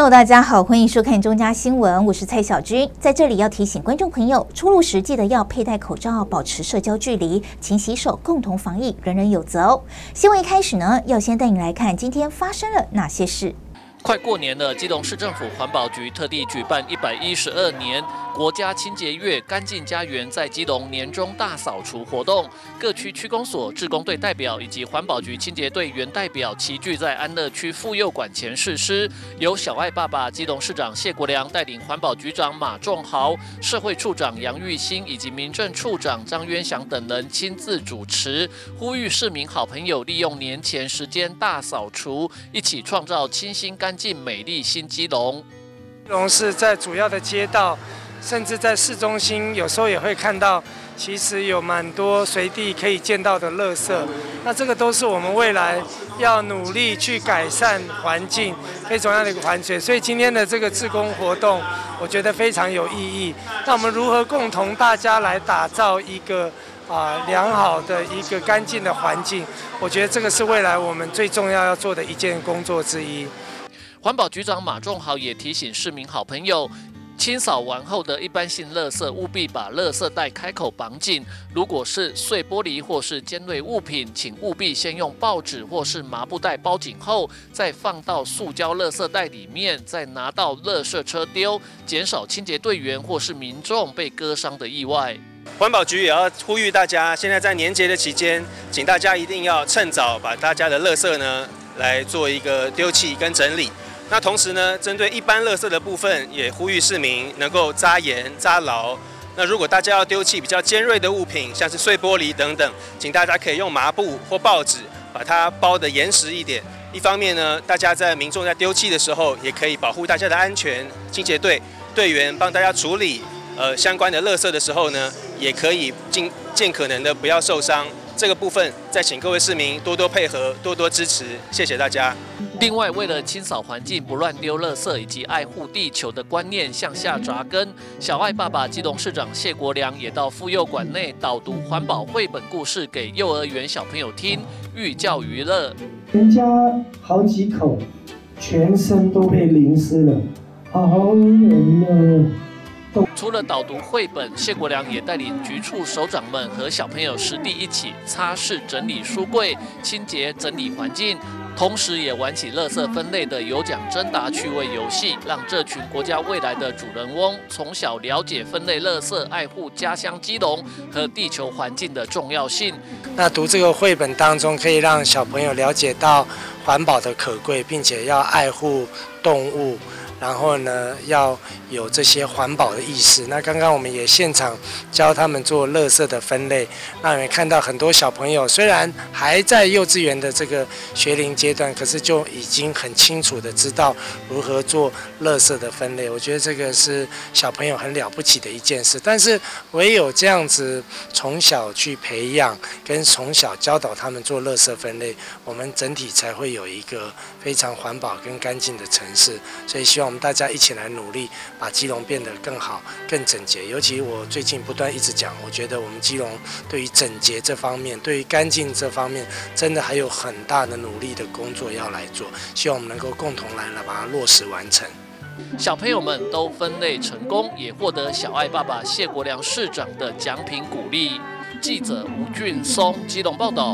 朋友，大家好，欢迎收看中嘉新闻，我是蔡小军。在这里要提醒观众朋友，出入时记得要佩戴口罩，保持社交距离，勤洗手，共同防疫，人人有责哦。新闻一开始呢，要先带你来看今天发生了哪些事。 快过年了，基隆市政府环保局特地举办112年国家清洁月干净家园在基隆年终大扫除活动，各区区公所、志工队代表以及环保局清洁队员代表齐聚在安乐区妇幼馆前誓师，由小爱爸爸基隆市长谢国良带领环保局长马仲豪、社会处长杨玉兴以及民政处长张渊祥等人亲自主持，呼吁市民好朋友利用年前时间大扫除，一起创造清新干净美丽新基隆。 基隆市在主要的街道，甚至在市中心，有时候也会看到，其实有蛮多随地可以见到的垃圾。那这个都是我们未来要努力去改善环境非常重要的一个环节。所以今天的这个志工活动，我觉得非常有意义。那我们如何共同大家来打造一个良好的一个干净的环境？我觉得这个是未来我们最重要做的一件工作之一。 环保局长马仲豪也提醒市民好朋友，清扫完后的一般性垃圾，务必把垃圾袋开口绑紧。如果是碎玻璃或是尖锐物品，请务必先用报纸或是麻布袋包紧后，再放到塑胶垃圾袋里面，再拿到垃圾车丢，减少清洁队员或是民众被割伤的意外。 环保局也要呼吁大家，现在在年节的期间，请大家一定要趁早把大家的垃圾呢来做一个丢弃跟整理。那同时呢，针对一般垃圾的部分，也呼吁市民能够扎严扎牢。那如果大家要丢弃比较尖锐的物品，像是碎玻璃等等，请大家可以用麻布或报纸把它包得严实一点。一方面呢，大家在民众在丢弃的时候，也可以保护大家的安全。清洁队员帮大家处理相关的垃圾的时候呢，也可以尽可能的不要受伤。这个部分再请各位市民多多配合，多多支持，谢谢大家。 另外，为了清扫环境、不乱丢垃圾以及爱护地球的观念向下扎根，小爱爸爸基隆市长谢国良也到妇幼馆内导读环保绘本故事给幼儿园小朋友听，寓教于乐。 人家好几口，全身都被淋湿了，好冷啊！ 除了导读绘本，谢国良也带领局处首长们和小朋友实地一起擦拭整理书柜、清洁整理环境，同时也玩起垃圾分类的有奖征答趣味游戏，让这群国家未来的主人翁从小了解分类垃圾、爱护家乡基隆和地球环境的重要性。 那读这个绘本当中，可以让小朋友了解到环保的可贵，并且要爱护动物。然后呢，要有这些环保的意识。那刚刚我们也现场教他们做垃圾的分类，那我们看到很多小朋友虽然还在幼稚园的这个学龄阶段，可是就已经很清楚的知道如何做垃圾的分类。我觉得这个是小朋友很了不起的一件事。但是唯有这样子从小去培养，跟从小教导他们做垃圾分类，我们整体才会有一个非常环保跟干净的城市。所以希望我们大家一起来努力，把基隆变得更好、更整洁。尤其我最近不断一直讲，我觉得我们基隆对于整洁这方面、对于干净这方面，真的还有很大的努力的工作要来做。希望我们能够共同来把它落实完成。 小朋友们都分类成功，也获得小爱爸爸谢国良市长的奖品鼓励。记者吴俊松基隆报道。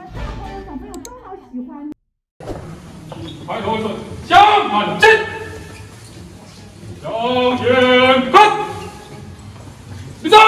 抬头是向满进，向前看，立正。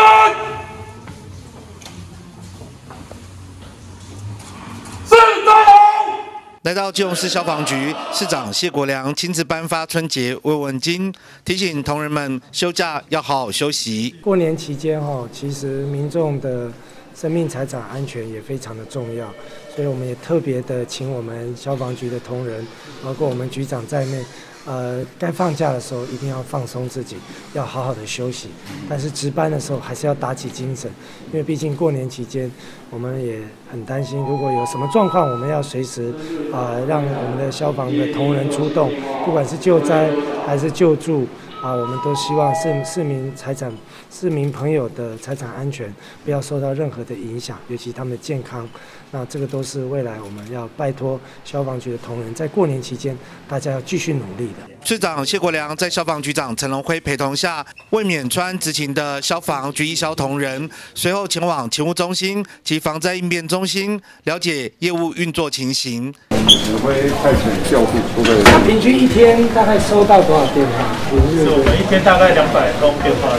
来到基隆市消防局，市长谢国良亲自颁发春节慰问金，提醒同仁们休假要好好休息。 过年期间其实民众的生命财产安全也非常的重要，所以我们也特别的请我们消防局的同仁，包括我们局长在内，该放假的时候一定要放松自己，要好好的休息。但是值班的时候还是要打起精神，因为毕竟过年期间，我们也很担心，如果有什么状况，我们要随时让我们的消防的同仁出动，不管是救灾还是救助， 我们都希望市民朋友的财产安全不要受到任何的影响，尤其他们的健康。那这个都是未来我们要拜托消防局的同仁，在过年期间大家要继续努力的。 市长谢国良在消防局长陈龙辉陪同下，为免川执勤的消防局一消同仁，随后前往勤务中心及防灾应变中心了解业务运作情形。 指挥派遣调度出的。 他平均一天大概收到多少电话？ 是我们一天大概200通电话。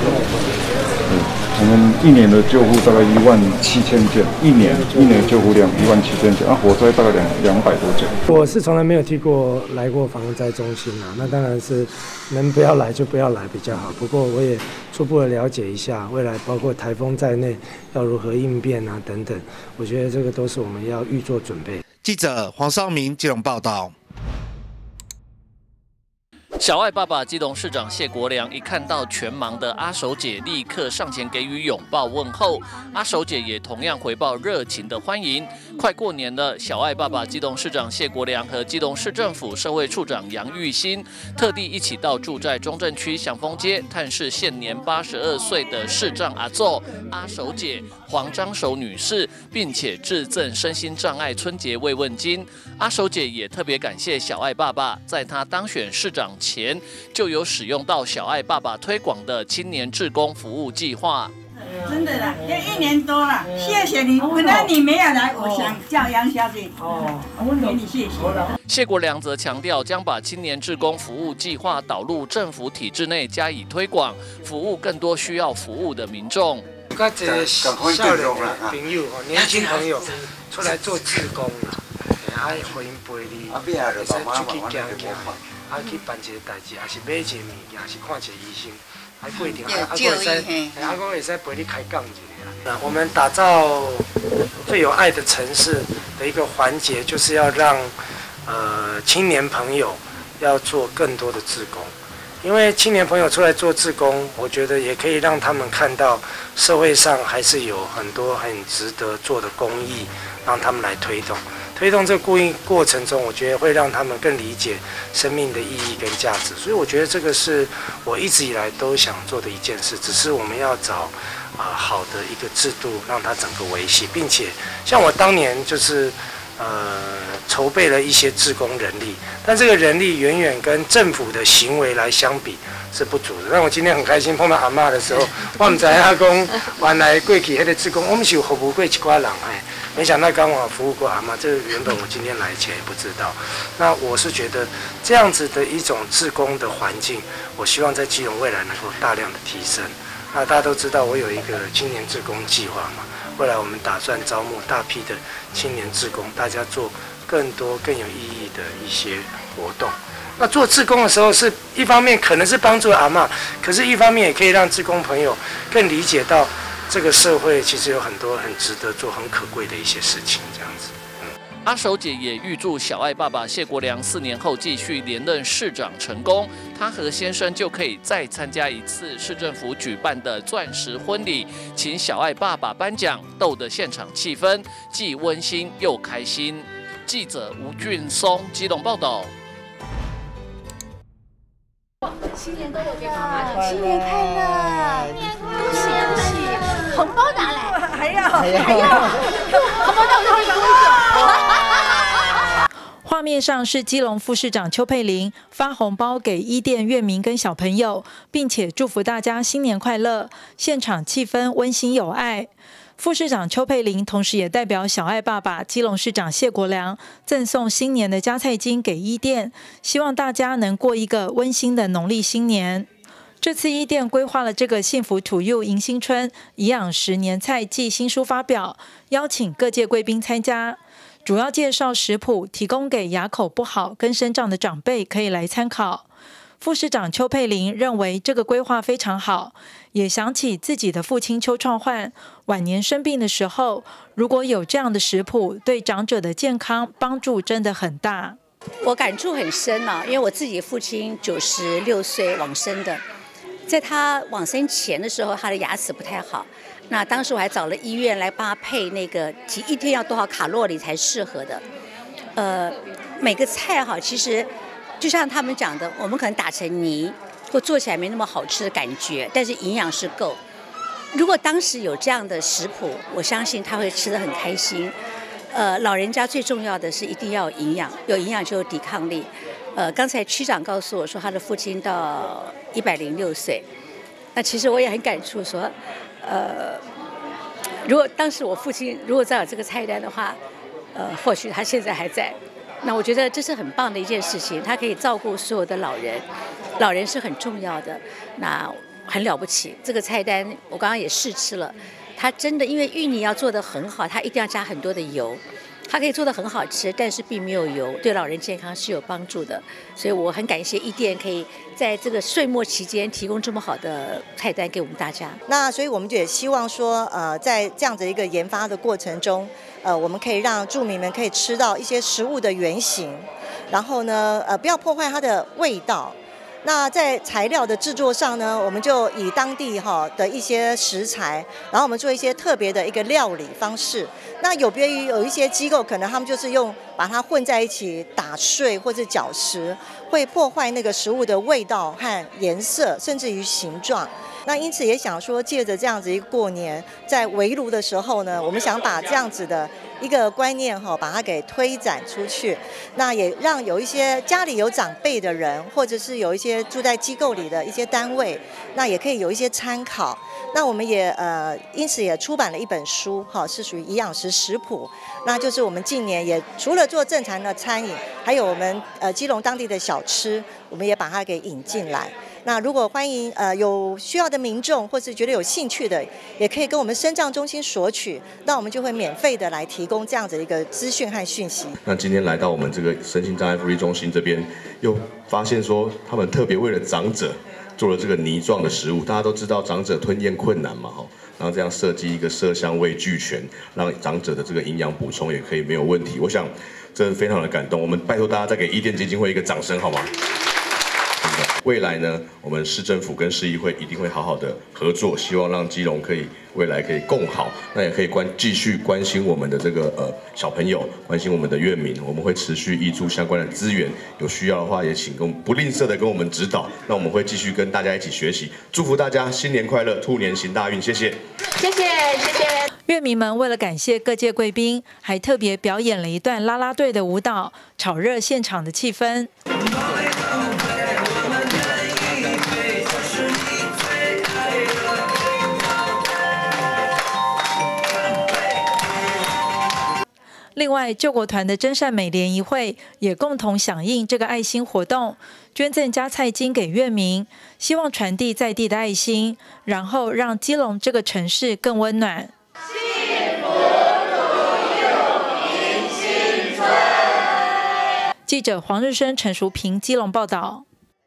我们一年的救护大概17000件，一年救护量17000件，火灾大概200多件。 我是从来没有来过防灾中心啊，那当然是能不要来就不要来比较好。不过我也初步的了解一下，未来包括台风在内要如何应变啊等等，我觉得这个都是我们要预做准备。 记者黄少明基隆报道。 小爱爸爸基隆市长谢国良一看到全盲的阿守姐，立刻上前给予拥抱问候。阿守姐也同样回报热情的欢迎。快过年了，小爱爸爸基隆市长谢国良和基隆市政府社会处长杨玉兴特地一起到住在中正区祥丰街探视现年82岁的视障阿祖阿守姐黄张守女士，并且致赠身心障碍春节慰问金。阿守姐也特别感谢小爱爸爸，在她当选市长前就有使用到小爱爸爸推广的青年志工服务计划。 真的啦，要1年多了，谢谢你。本来你没有来，我想叫杨小姐给你谢谢。 谢国良则强调，将把青年志工服务计划导入政府体制内加以推广，服务更多需要服务的民众。 较侪少年朋友年轻朋友出来做志工啦，互因陪你，会使出去行行，去办一个代志，也是买一个物件，是看一个医生，还不一定，还会使陪你开讲一下。我们打造最有爱的城市的一个环节，就是要让青年朋友要做更多的志工。因为青年朋友出来做志工，我觉得也可以让他们看到社会上还是有很多很值得做的公益，让他们来推动。推动这个公益过程中，我觉得会让他们更理解生命的意义跟价值。所以我觉得这个是我一直以来都想做的一件事，只是我们要找好的一个制度，让它整个维系，并且像我当年就是筹备了一些志工人力，但这个人力远远跟政府的行为来相比是不足的。但我今天很开心碰到阿嬷的时候，我唔知阿公原来过去迄个志工，我们是有服务过一寡人没想到刚好服务过阿嬷，这个原本我今天来前也不知道。那我是觉得这样子的一种志工的环境，我希望在基隆未来能够大量的提升。那大家都知道我有一个青年志工计划嘛，未来我们打算招募大批的青年志工，大家做更多更有意义的一些活动。那做志工的时候，是一方面可能是帮助阿嬷，可是一方面也可以让志工朋友更理解到这个社会其实有很多很值得做、很可贵的一些事情，这样子。 阿守姐也预祝小爱爸爸谢国良4年后继续连任市长成功，他和先生就可以再参加一次市政府举办的钻石婚礼，请小爱爸爸颁奖，逗得现场气氛既温馨又开心。记者吴俊松基隆报道。 新年都有给妈妈，新年快乐，恭喜恭喜，红包拿来，还要，红包到底会多久？ 画面上是基隆副市长邱佩玲发红包给伊甸院民跟小朋友，并且祝福大家新年快乐，现场气氛温馨有爱。副市长邱佩玲同时也代表小爱爸爸基隆市长谢国良赠送新年的加菜金给伊甸，希望大家能过一个温馨的农历新年。这次伊甸规划了这个幸福土佑迎新春颐养10年菜季新书发表，邀请各界贵宾参加，主要介绍食谱，提供给牙口不好跟身障的长辈可以来参考。副市长邱佩玲认为这个规划非常好，也想起自己的父亲邱创焕晚年生病的时候，如果有这样的食谱，对长者的健康帮助真的很大。 我感触很深啊，因为我自己的父亲96岁往生的，在他往生前的时候，他的牙齿不太好，那当时我还找了医院来帮他配那个一天要多少卡路里才适合的。每个菜哈，其实就像他们讲的，我们可能打成泥， 或做起来没那么好吃的感觉，但是营养是够。如果当时有这样的食谱，我相信他会吃得很开心。老人家最重要的是一定要有营养，有营养就有抵抗力。刚才区长告诉我说，他的父亲到106岁，那其实我也很感触说，如果当时我父亲如果再有这个菜单的话，或许他现在还在。那我觉得这是很棒的一件事情，他可以照顾所有的老人，老人是很重要的，那很了不起。这个菜单我刚刚也试吃了，它真的因为芋泥要做得很好，它一定要加很多的油，它可以做得很好吃，但是并没有油，对老人健康是有帮助的。所以我很感谢一店可以在这个岁末期间提供这么好的菜单给我们大家。 那所以我们就也希望说，在这样的一个研发的过程中，我们可以让住民们可以吃到一些食物的原型，然后呢，不要破坏它的味道。那在材料的制作上呢，我们就以当地的一些食材，然后我们做一些特别的一个料理方式。那有别于有一些机构，可能他们就是把它混在一起打碎或者搅食，会破坏那个食物的味道和颜色，甚至于形状。那因此也想说，借着这样子一个过年，在围炉的时候呢，我们想把这样子的一个观念把它给推展出去，那也让有一些家里有长辈的人，或者是有一些住在机构里的一些单位，那也可以有一些参考。那我们也因此也出版了一本书，是属于营养食食谱。那就是我们近年也除了做正常的餐饮，还有我们基隆当地的小吃，我们也把它给引进来。那如果欢迎有需要的民众，或是觉得有兴趣的，也可以跟我们身障中心索取，那我们就会免费的来提供这样子一个资讯和讯息。 那今天来到我们这个身心障碍福利中心这边，又发现说他们特别为了长者做了这个泥状的食物。大家都知道长者吞咽困难嘛，然后这样设计一个色香味俱全，让长者的这个营养补充也可以没有问题。我想这非常的感动，我们拜托大家再给伊甸基金会一个掌声好吗？未来呢，我们市政府跟市议会一定会好好的合作，希望让基隆未来可以更好，那也可以继续关心我们的这个小朋友，关心我们的院民，我们会持续挹注相关的资源，有需要的话也请不吝啬的跟我们指导，那我们会继续跟大家一起学习，祝福大家新年快乐，兔年行大运，谢谢， 谢谢。 乐迷们为了感谢各界贵宾，还特别表演了一段啦啦队的舞蹈，炒热现场的气氛。另外，救国团的真善美联谊会也共同响应这个爱心活动，捐赠加菜金给乐民，希望传递在地的爱心，然后让基隆这个城市更温暖。幸福如有迎新春。记者黄日升、陈淑平基隆报道。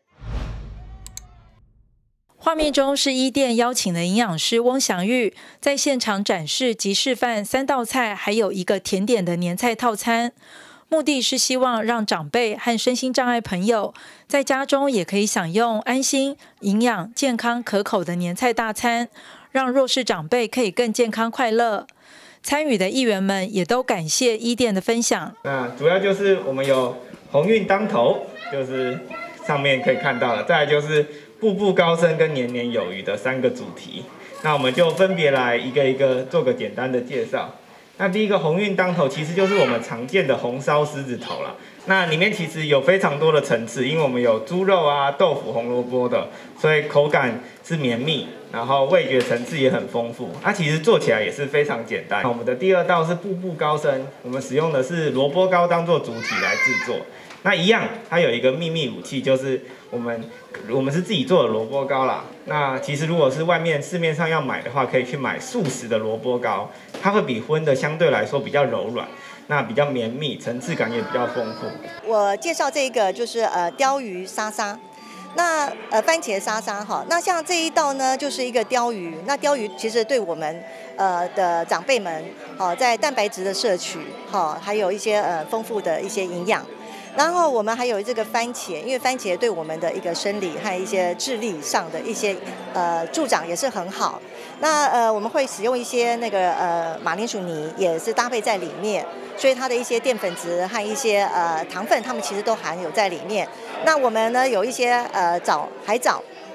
画面中是伊甸邀请的营养师翁祥玉，在现场展示及示范3道菜，还有一个甜点的年菜套餐。目的是希望让长辈和身心障碍朋友在家中也可以享用安心、营养、健康、可口的年菜大餐，让弱势长辈可以更健康快乐。参与的议员们也都感谢伊甸的分享。 那主要就是我们有鸿运当头，就是上面可以看到了，再来就是步步高升跟年年有余的3个主题，那我们就分别来一个一个做个简单的介绍。那第一个鸿运当头，其实就是我们常见的红烧狮子头啦。那里面其实有非常多的层次，因为我们有猪肉啊、豆腐、红萝卜的，所以口感是绵密，然后味觉层次也很丰富。那其实做起来也是非常简单。我们的第2道是步步高升，我们使用的是萝卜糕当做主体来制作。那一样，它有一个秘密武器，就是我们是自己做的萝卜糕啦。那其实如果是市面上要买的话，可以去买素食的萝卜糕，它会比荤的相对来说比较柔软，那比较绵密，层次感也比较丰富。 我介绍这个就是鲷鱼沙沙，那番茄沙沙哈。那像这一道呢，就是一个鲷鱼。那鲷鱼其实对我们的长辈们在蛋白质的摄取还有一些丰富的一些营养。然后我们还有这个番茄，因为番茄对我们的一个生理和一些智力上的一些助长也是很好。那我们会使用一些那个马铃薯泥，也是搭配在里面，所以它的一些淀粉质和一些糖分，它们其实都含有在里面。那我们呢有一些海藻，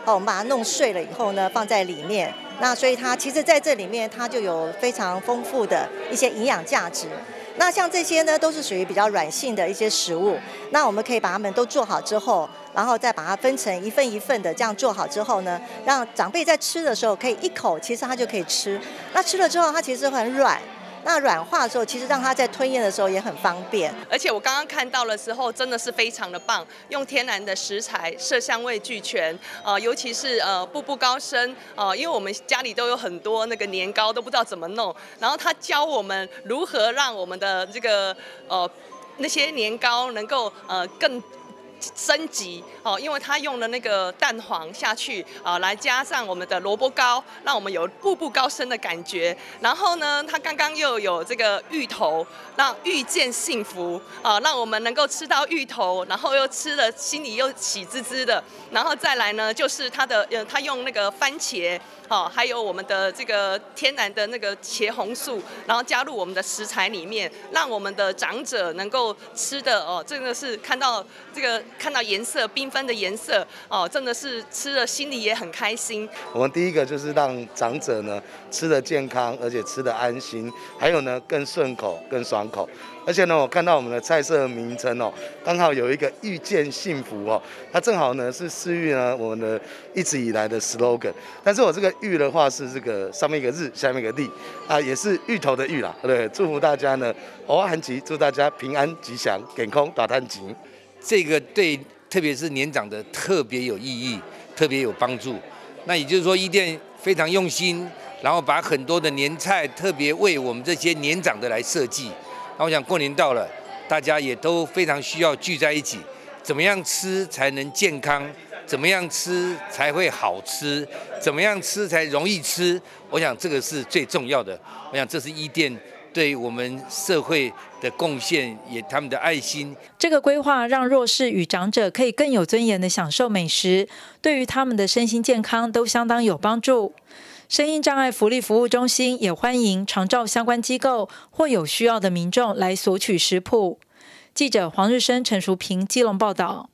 我们把它弄碎了以后呢，放在里面。那所以它其实在这里面它就有非常丰富的一些营养价值。那像这些呢，都是属于比较软性的一些食物。那我们可以把它们都做好之后，然后再把它分成一份一份的，这样做好之后呢，让长辈在吃的时候可以一口，其实他就可以吃。那吃了之后，它其实很软。那软化的时候，其实让它在吞咽的时候也很方便。 而且我刚刚看到的时候，真的是非常的棒，用天然的食材，色香味俱全。尤其是步步高升，因为我们家里都有很多那个年糕，都不知道怎么弄。然后他教我们如何让我们的这个那些年糕能够更升级因为它用了那个蛋黄下去来加上我们的萝卜糕，让我们有步步高升的感觉。然后呢，它刚刚又有这个芋头，让遇见幸福让我们能够吃到芋头，然后又吃了心里又喜滋滋的。然后再来呢，就是它用那个番茄。还有我们的这个天然的那个茄红素，然后加入我们的食材里面，让我们的长者能够吃的真的是看到颜色缤纷的颜色真的是吃了心里也很开心。 我们第一个就是让长者呢吃得健康，而且吃得安心，还有呢更顺口、更爽口。而且呢，我看到我们的菜色名称刚好有一个遇见幸福它正好呢是释喻呢我们的一直以来的 slogan。但是我这个芋的话是这个上面一个日，下面一个立也是芋头的芋啦。对，祝福大家呢，偶尔寒吉，祝大家平安吉祥，健康大探吉。 这个对特别是年长的特别有意义，特别有帮助。那也就是说，伊甸非常用心，然后把很多的年菜特别为我们这些年长的来设计。那我想过年到了，大家也都非常需要聚在一起，怎么样吃才能健康？怎么样吃才会好吃？怎么样吃才容易吃？我想这个是最重要的。我想这是伊甸对我们社会的贡献，也他们的爱心。 这个规划让弱势与长者可以更有尊严地享受美食，对于他们的身心健康都相当有帮助。声音障碍福利服务中心也欢迎长照相关机构或有需要的民众来索取食谱。记者黄日升、陈淑平基隆报道。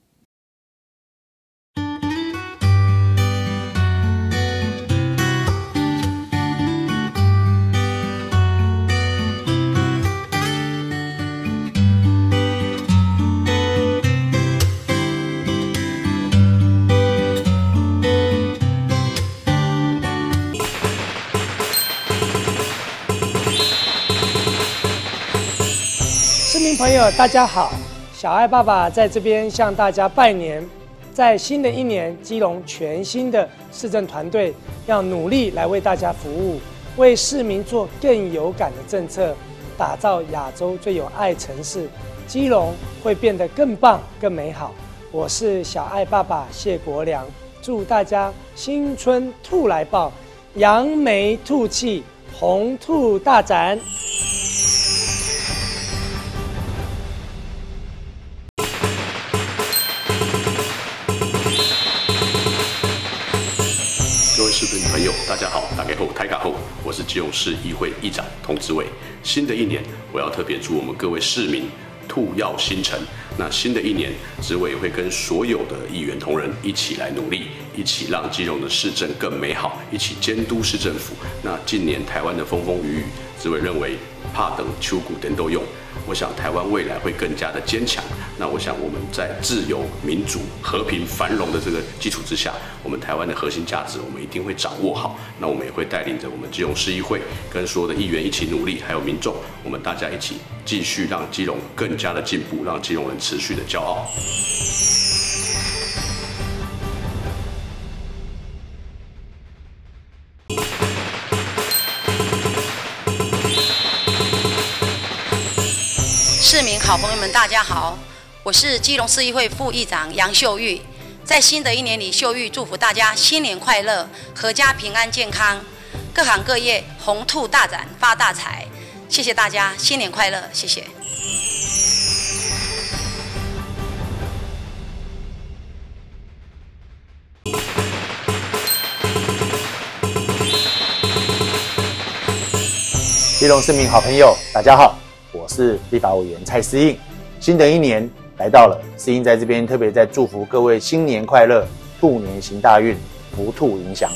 市民朋友，大家好！小爱爸爸在这边向大家拜年。在新的一年，基隆全新的市政团队要努力来为大家服务，为市民做更有感的政策，打造亚洲最有爱城市。基隆会变得更棒、更美好。我是小爱爸爸谢国良，祝大家新春兔来报，扬眉吐气，红兔大展。 各位市民朋友，大家好，大家好，台卡后，我是基隆市议会议长童志伟。新的一年，我要特别祝我们各位市民兔耀星辰。那新的一年，志伟也会跟所有的议员同仁一起来努力，一起让基隆的市政更美好，一起监督市政府。那近年台湾的风风雨雨，志伟认为怕等秋谷等都用。我想台湾未来会更加的坚强。那我想我们在自由、民主、和平、繁荣的这个基础之下，我们台湾的核心价值我们一定会掌握好。那我们也会带领着我们基隆市议会跟所有的议员一起努力，还有民众，我们大家一起继续让基隆更加的进步，让基隆人持续的骄傲。 市民好朋友们，大家好，我是基隆市议会副议长杨秀玉。在新的一年里，秀玉祝福大家新年快乐，阖家平安健康，各行各业红兔大展，发大财。谢谢大家，新年快乐，谢谢。 基隆市民好朋友，大家好。我是立法委员蔡思应。新的一年来到了，思应在这边特别在祝福各位新年快乐，兔年行大运， 福兔迎祥。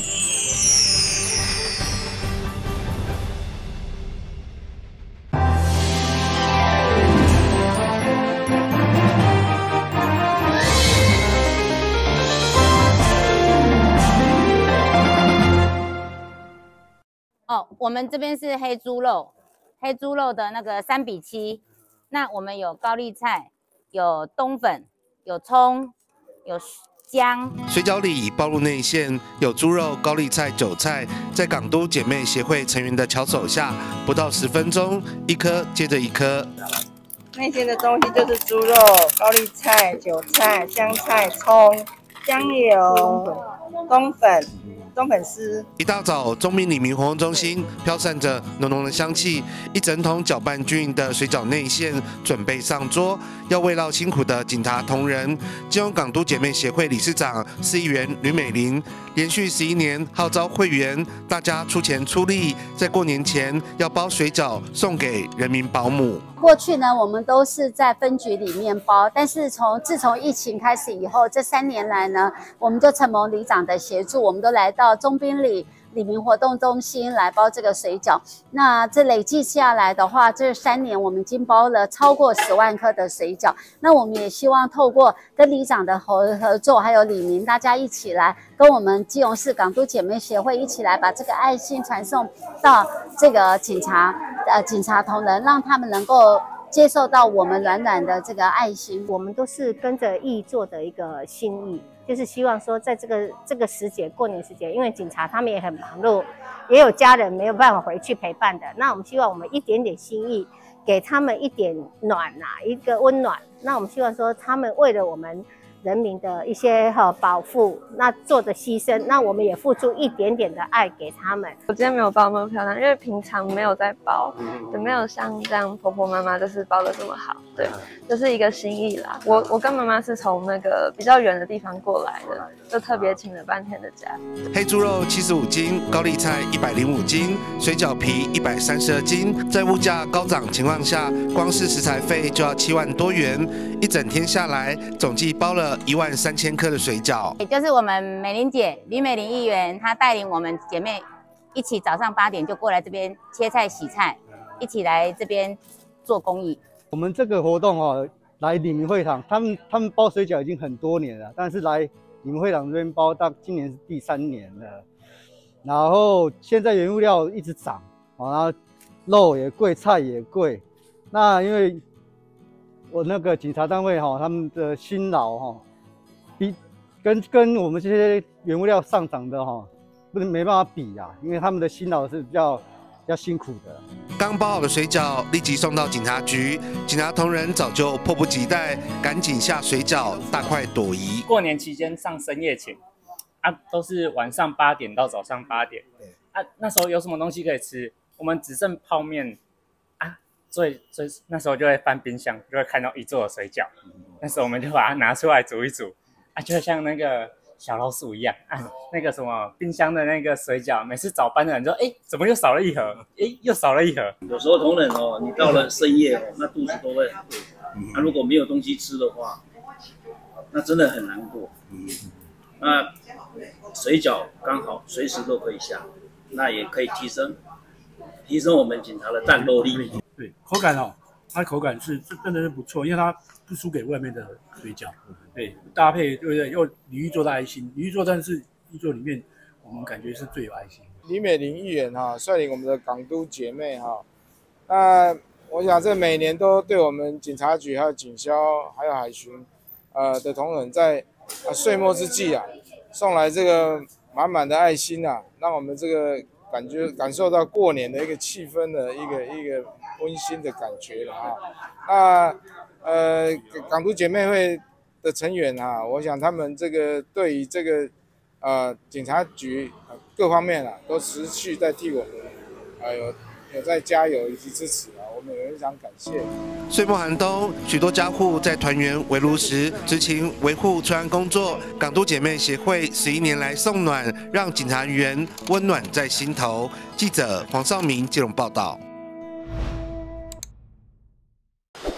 哦，我们这边是黑猪肉，黑猪肉的那个3:7。那我们有高丽菜，有冬粉，有葱，有姜。 水饺里包入内馅，有猪肉、高丽菜、韭菜，在港都姐妹协会成员的巧手下，不到10分钟，一颗接着一颗。 内馅的东西就是猪肉、高丽菜、韭菜、香菜、葱、香油、冬粉。冬粉丝。 一大早，中民里民活动中心飘散着浓浓的香气，一整桶搅拌均匀的水饺内馅准备上桌。要慰劳辛苦的警察同仁，基隆港都姐妹协会理事长市议员吕美玲，连续11年号召会员大家出钱出力，在过年前要包水饺送给人民保姆。 过去呢，我们都是在分局里面包，但是自从疫情开始以后，这3年来呢，我们就承蒙里长的协助，我们都来到中滨里民活动中心来包这个水饺。那这累计下来的话，这3年我们已经包了超过10万颗的水饺。那我们也希望透过跟里长的合作，还有里民大家一起来，跟我们基隆市港都姐妹协会一起来，把这个爱心传送到这个警察同仁，让他们能够接受到我们暖暖的这个爱心。 我们都是跟着义做的一个心意，就是希望说在这个时节，过年时节，因为警察他们也很忙碌，也有家人没有办法回去陪伴的，那我们希望我们一点点心意，给他们一点暖一个温暖。那我们希望说他们为了我们人民的一些保护，那做的牺牲，那我们也付出一点点的爱给他们。 我今天没有包那么漂亮，因为平常没有在包，也没有像这样婆婆妈妈就是包的这么好，对，就是一个心意啦。我跟妈妈是从那个比较远的地方过来的，就特别请了半天的假。 黑猪肉75斤，高丽菜105斤，水饺皮132斤，在物价高涨情况下，光是食材费就要7万多元，一整天下来，总计包了13000颗的水饺。 也就是我们美玲姐吕美玲议员，她带领我们姐妹一起早上8点就过来这边切菜洗菜，一起来这边做公益。 我们这个活动来里民会堂，他们包水饺已经很多年了，但是来里民会堂这边包到今年是第3年了。然后现在原物料一直涨，然后肉也贵，菜也贵。那因为我那个警察单位他们的辛劳比跟我们这些原物料上涨的没办法比啊，因为他们的辛劳是比较辛苦的。 刚包好的水饺立即送到警察局，警察同仁早就迫不及待，赶紧下水饺，大快朵颐。 过年期间上深夜寝都是晚上8点到早上8点那时候有什么东西可以吃？我们只剩泡面所以那时候就会翻冰箱，就会看到一座的水饺，那时候我们就把它拿出来煮一煮就像那个小老鼠一样那个什么冰箱的那个水饺，每次早班的人说怎么又少了一盒，又少了一盒。 有时候同仁你到了深夜那肚子都会很饿如果没有东西吃的话，那真的很难过那水饺刚好随时都可以下，那也可以提升我们警察的战斗力。 对，口感它口感是真的是不错，因为它不输给外面的水饺。对，搭配对不对？又李玉做的爱心，李玉做但是一做里面我们感觉是最有爱心。 李美玲议员率领我们的港都姐妹那我想这每年都对我们警察局还有警消还有海巡的同仁在岁末之际送来这个满满的爱心让我们这个感受到过年的一个气氛的一个温馨的感觉了那港都姐妹会的成员我想他们这个对于这个警察局各方面都持续在替我们有在加油以及支持我们也非常感谢。 岁末寒冬，许多家户在团圆围炉时执勤维护治安工作。港都姐妹协会11年来送暖，让警察员温暖在心头。记者黄少明基隆报道。 基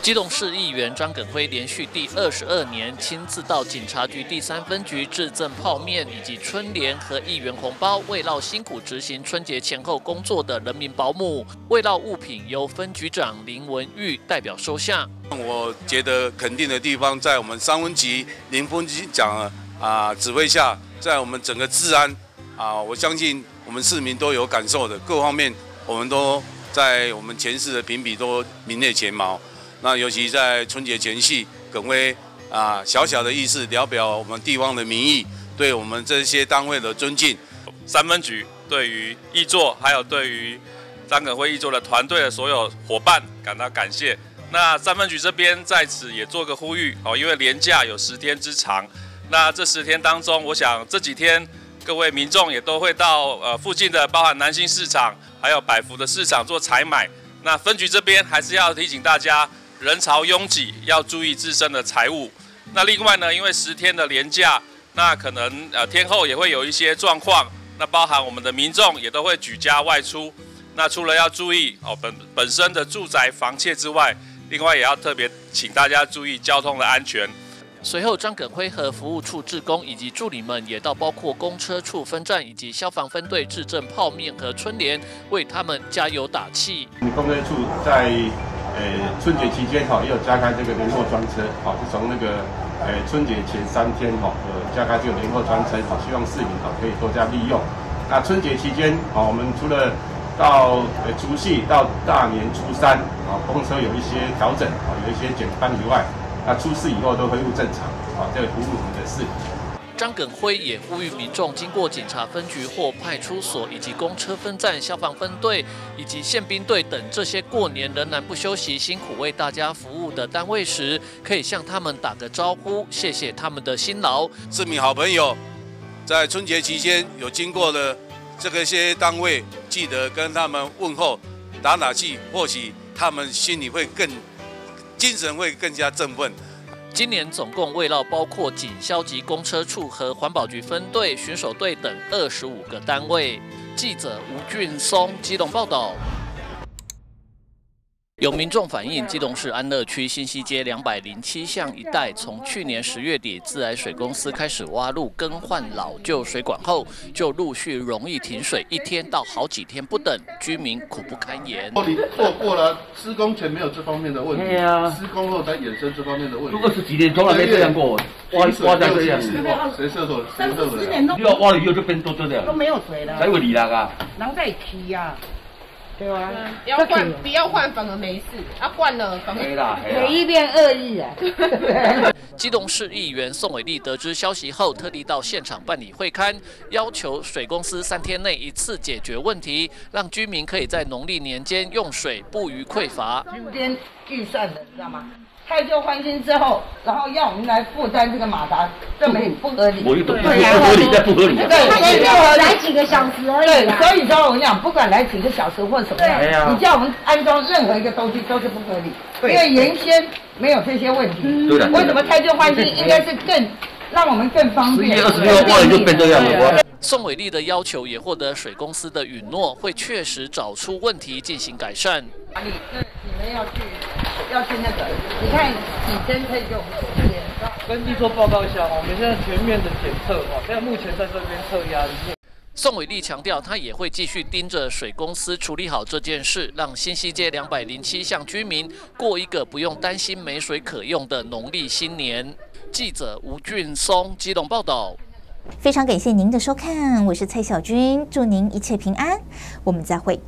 基隆市议员张耿辉连续第22年亲自到警察局第3分局致赠泡面以及春联和议员红包，慰劳辛苦执行春节前后工作的人民保姆。慰劳物品由分局长林文玉代表收下。 我觉得肯定的地方在我们3分局林分局长指挥下，在我们整个治安我相信我们市民都有感受的，各方面我们都在我们前市的评比都名列前茅。那尤其在春节前夕，耿辉小小的意思聊表我们地方的民意，对我们这些单位的尊敬。 3分局对于议座，还有对于张耿辉议座的团队的所有伙伴感到感谢。那3分局这边在此也做个呼吁因为连假有10天之长，那这10天当中，我想这几天各位民众也都会到附近的包含南新市场还有百福的市场做采买。那分局这边还是要提醒大家，人潮拥挤，要注意自身的财物。那另外呢，因为10天的连假，那可能天后也会有一些状况，那包含我们的民众也都会举家外出。那除了要注意本身的住宅防窃之外，另外也要特别请大家注意交通的安全。 随后，张耿辉和服务处志工以及助理们也到包括公车处分站以及消防分队致赠泡面和春联，为他们加油打气。 公车处在春节期间也有加开这个联络专车，是从那个春节前3天加开这个联络专车，希望市民可以多加利用。那春节期间我们除了到除夕到大年初3公车有一些调整有一些减班以外，那出事以后都恢复正常这个服务我们的市民。 张耿辉也呼吁民众经过警察分局或派出所以及公车分站、消防分队以及宪兵队等这些过年仍然不休息、辛苦为大家服务的单位时，可以向他们打个招呼，谢谢他们的辛劳。 市民好朋友，在春节期间有经过的这些单位，记得跟他们问候、打打气，或许他们心里会精神会更加振奋。 今年总共慰劳包括警消及公车处和环保局分队、巡守队等25个单位。记者吴俊松基隆报道。有民众反映，基隆市安乐区新西街207巷一带，从去年10月底自来水公司开始挖路更换老旧水管后，就陆续容易停水，1天到好几天不等，居民苦不堪言。 你做过了，施工前没有这方面的问题，施工后才衍生这方面的问题。 20几年从来没这样过，挖在这样， 谁设的？30 年都，要挖了以后就变多这样， 都没有水了， 才会离那个。 人在踢呀。对啊， 不要换反而没事，换了反而每一变恶意啊！ 基隆市议员宋伟立得知消息后，特地到现场办理会勘，要求水公司3天内一次解决问题，让居民可以在农历年间用水不虞匮乏。 今天预算的，你知道吗？太旧换新之后，然后要我们来负担这个马达，这不合理。 不合理，再不合理。 对，才就来几个小时而已。对，所以说我跟你讲，不管来几个小时或什么样，你叫我们安装任何一个东西都是不合理，因为原先没有这些问题。为什么太旧换新应该是让我们更方便？11月26 号就变这样了。 宋伟立的要求也获得水公司的允诺，会确实找出问题进行改善。 你们要去那个，你看几天可以给我们时间？ 跟地座报告一下，我们现在全面的检测现在目前在这边测压力。 宋伟立强调，他也会继续盯着水公司处理好这件事，让新西街207巷居民过一个不用担心没水可用的农历新年。记者吴俊松基隆报道。 非常感谢您的收看，我是蔡小军，祝您一切平安，我们再会。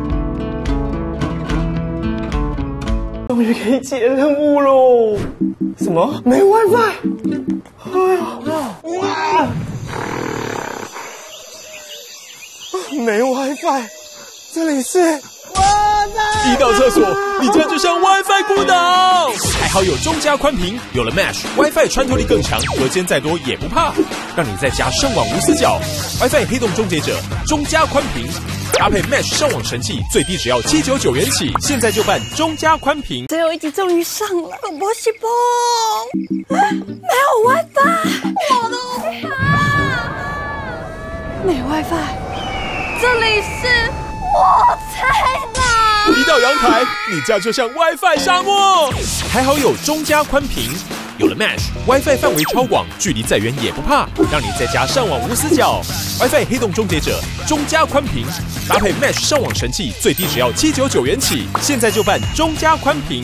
终于可以接任务喽！ 什么？没 WiFi？ 哎呀，哇！没 WiFi， 这里是 WiFi。 一到厕所，你家就像 WiFi 孤岛。还好有中加宽频，有了 Mesh，WiFi 穿透力更强，隔间再多也不怕，让你在家上网无死角。WiFi 黑洞终结者，中加宽频。搭配 Mesh 上网神器，最低只要799元起，现在就办中加宽频。 最后一集终于上了，不是不，没有 WiFi， 我的无法，没 WiFi， 这里是我猜的。 一到阳台，你家就像 WiFi 沙漠。还好有中加宽频。有了 Mesh，WiFi 范围超广，距离再远也不怕，让你在家上网无死角。WiFi 黑洞终结者，中加宽频，搭配 Mesh 上网神器，最低只要799元起，现在就办中加宽频。